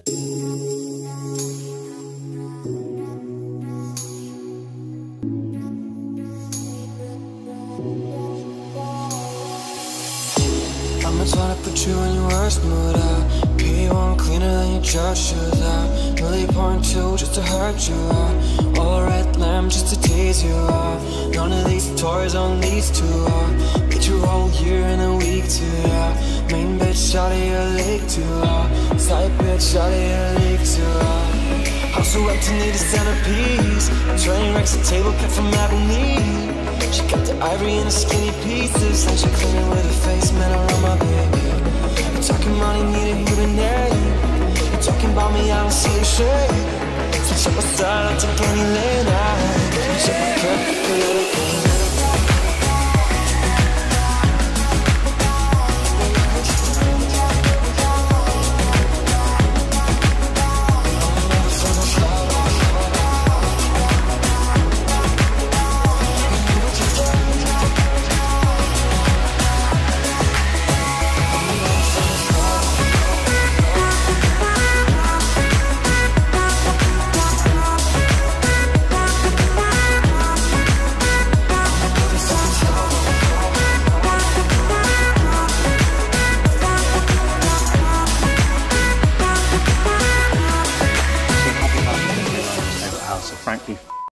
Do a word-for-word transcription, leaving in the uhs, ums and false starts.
I'ma try to put you in your worst mood out. P one cleaner than your church shoes out. Really point two just to hurt you out. All red lamp just to tease you out. None of these toys on these two out. Beat your whole year in a week too, yeah. Main bitch out of your league too out. Side bitch out of your league too out. House so empty, need a centerpiece. Train wrecks a table cut from ebony. She cut the ivory in the skinny pieces, and she clean it with her face, man, around my baby. You talking money, need a human name. You talking about me, I don't see a shade. Switch up my style, I'll take any lane out. Check my cup, a little bit. Frankly,